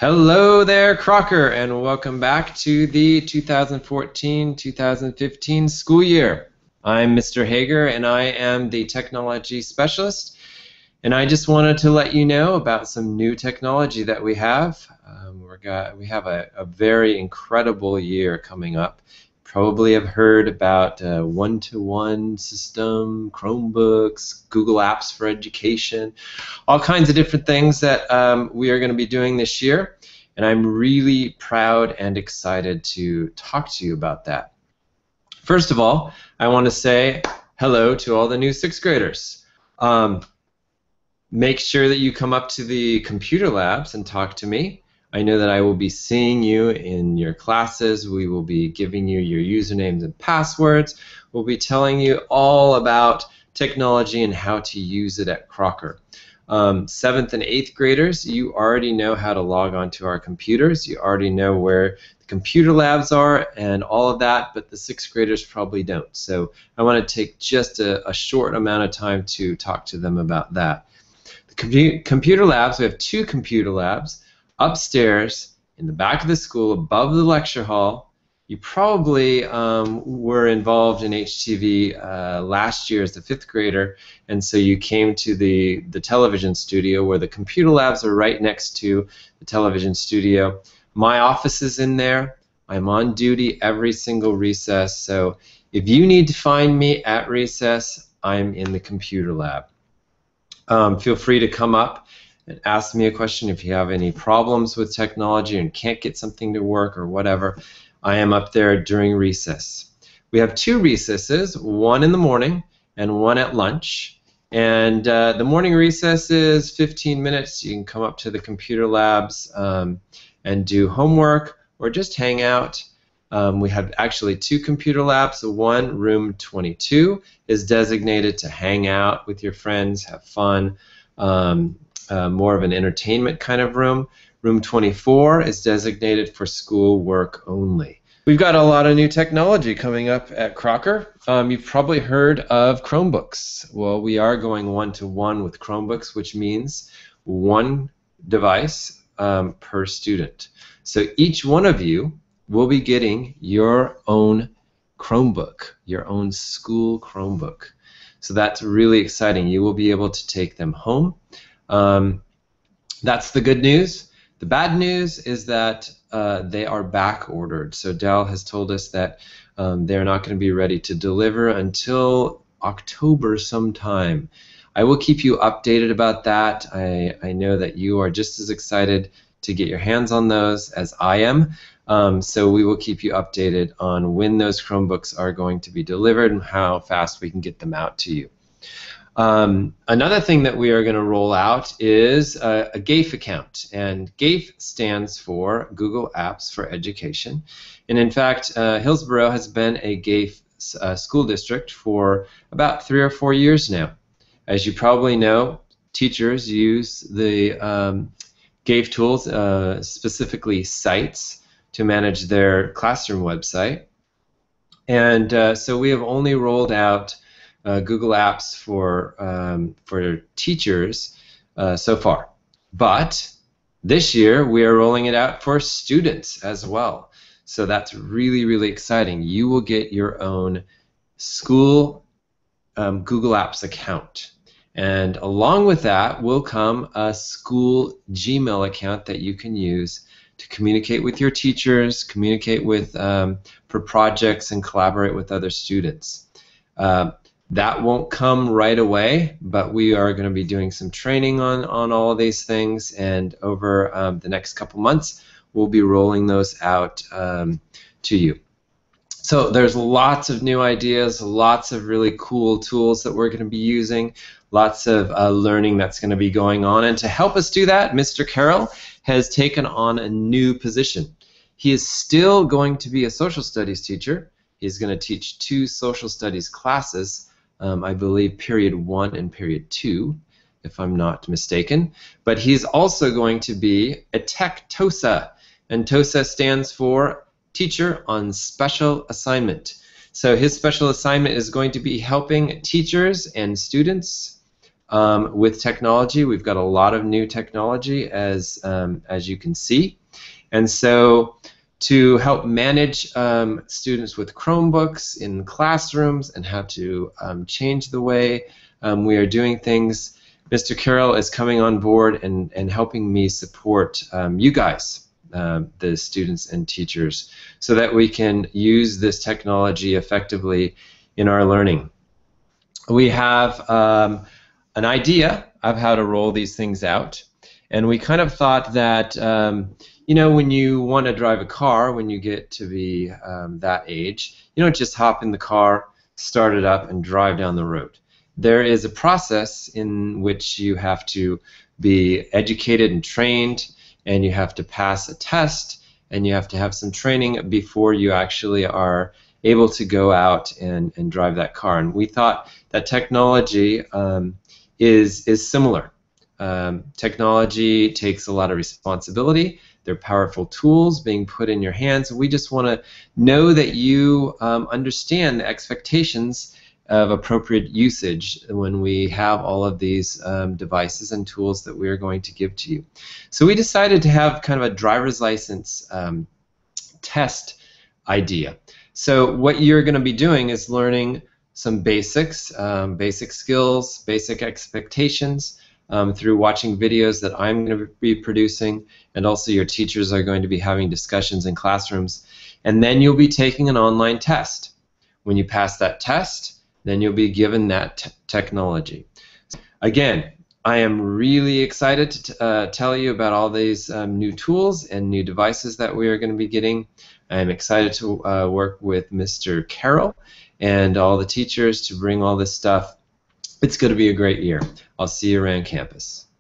Hello there, Crocker, and welcome back to the 2014-2015 school year. I'm Mr. Hager, and I am the technology specialist, and I just wanted to let you know about some new technology that we have. We have a very incredible year coming up. Probably have heard about one-to-one system, Chromebooks, Google Apps for Education, all kinds of different things that we are going to be doing this year. And I'm really proud and excited to talk to you about that. First of all, I want to say hello to all the new sixth graders. Make sure that you come up to the computer labs and talk to me. I know that I will be seeing you in your classes. We will be giving you your usernames and passwords. We'll be telling you all about technology and how to use it at Crocker. 7th and 8th graders, you already know how to log onto our computers. You already know where the computer labs are and all of that, but the 6th graders probably don't. So I want to take just a short amount of time to talk to them about that. The computer labs, we have 2 computer labs upstairs in the back of the school above the lecture hall. You probably were involved in HTV last year as a 5th grader, and so you came to the television studio where the computer labs are right next to the television studio. My office is in there. I'm on duty every single recess, so if you need to find me at recess, I'm in the computer lab. Feel free to come up and ask me a question if you have any problems with technology and can't get something to work or whatever. I am up there during recess. We have 2 recesses, one in the morning and one at lunch. And the morning recess is 15 minutes. You can come up to the computer labs and do homework or just hang out. We have actually 2 computer labs. One, room 22, is designated to hang out with your friends, have fun, more of an entertainment kind of room. Room 24 is designated for school work only. We've got a lot of new technology coming up at Crocker. You've probably heard of Chromebooks. Well, we are going one-to-one with Chromebooks, which means one device per student. So each one of you will be getting your own Chromebook, your own school Chromebook. So that's really exciting. You will be able to take them home. That's the good news. The bad news is that they are back ordered. So Dell has told us that they're not going to be ready to deliver until October sometime. I will keep you updated about that. I know that you are just as excited to get your hands on those as I am. So we will keep you updated on when those Chromebooks are going to be delivered and how fast we can get them out to you. Another thing that we are going to roll out is a GAFE account, and GAFE stands for Google Apps for Education. And in fact, Hillsborough has been a GAFE school district for about 3 or 4 years now. As you probably know, teachers use the GAFE tools, specifically sites, to manage their classroom website. And so we have only rolled out Google Apps for teachers so far. But this year we are rolling it out for students as well. So that's really, really exciting. You will get your own school Google Apps account. And along with that will come a school Gmail account that you can use to communicate with your teachers, communicate with for projects, and collaborate with other students. That won't come right away, but we are going to be doing some training on all of these things, and over the next couple months we'll be rolling those out to you. So there's lots of new ideas, lots of really cool tools that we're going to be using, lots of learning that's going to be going on. And to help us do that, Mr. Carroll has taken on a new position. He is still going to be a social studies teacher. He's going to teach 2 social studies classes, I believe period 1 and period 2, if I'm not mistaken. But he's also going to be a Tech TOSA, and TOSA stands for Teacher on Special Assignment. So his special assignment is going to be helping teachers and students with technology. We've got a lot of new technology, as you can see. And so to help manage students with Chromebooks in classrooms and how to change the way we are doing things, Mr. Carroll is coming on board and helping me support you guys, the students and teachers, so that we can use this technology effectively in our learning. We have an idea of how to roll these things out, and we kind of thought that you know, when you want to drive a car, when you get to be that age, you don't just hop in the car, start it up, and drive down the road. There is a process in which you have to be educated and trained, and you have to pass a test, and you have to have some training before you actually are able to go out and drive that car. And we thought that technology is similar. Technology takes a lot of responsibility. They're powerful tools being put in your hands. We just want to know that you understand the expectations of appropriate usage when we have all of these devices and tools that we are going to give to you. So we decided to have kind of a driver's license test idea. So what you're going to be doing is learning some basics, basic skills, basic expectations through watching videos that I'm going to be producing, and also your teachers are going to be having discussions in classrooms. And then you'll be taking an online test. When you pass that test, then you'll be given that technology. Again, I am really excited to tell you about all these new tools and new devices that we are going to be getting. I'm excited to work with Mr. Carroll and all the teachers to bring all this stuff. It's going to be a great year. I'll see you around campus.